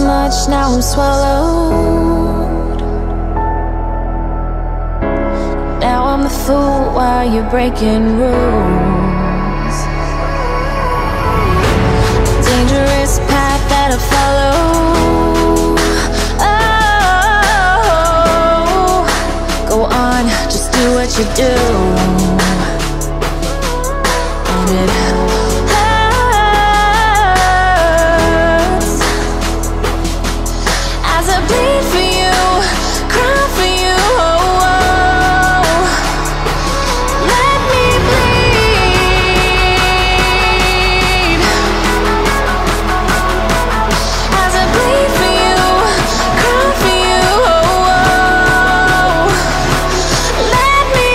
much, now I'm swallowed. Now I'm the fool while you're breaking rules. Dangerous path that I follow. Oh, go on, just do what you do. And it hurts as I bleed for you, cry for you. Oh, oh. Let me bleed as I bleed for you, cry for you. Oh, oh. Let me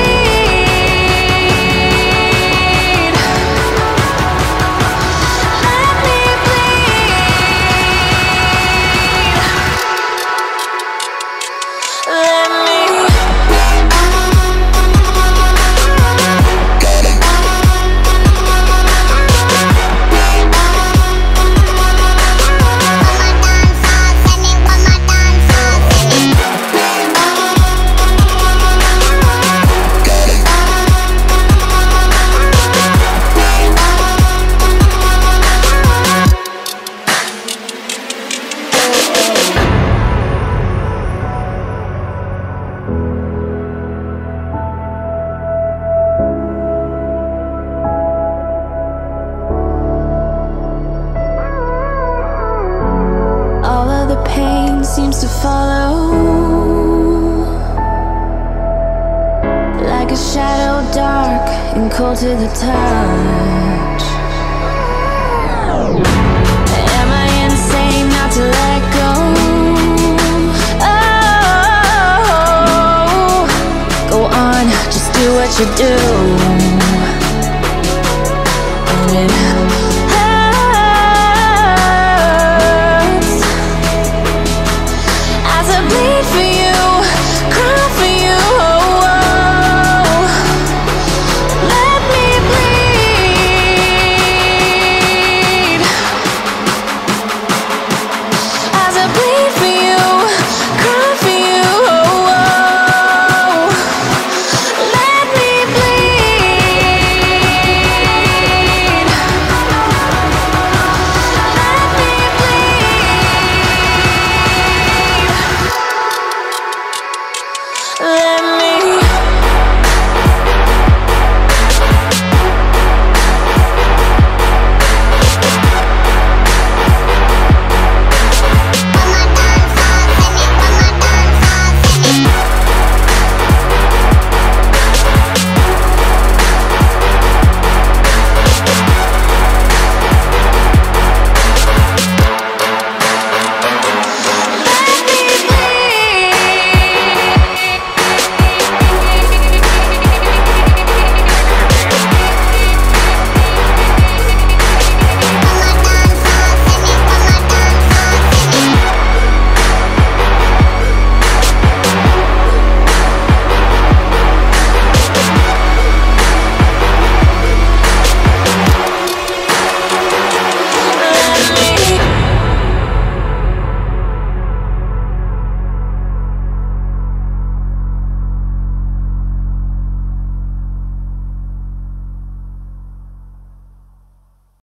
bleed. Let me all of the pain seems to follow, like a shadow dark and cold to the touch. Am I insane not to let go? Oh, go on, just do what you do.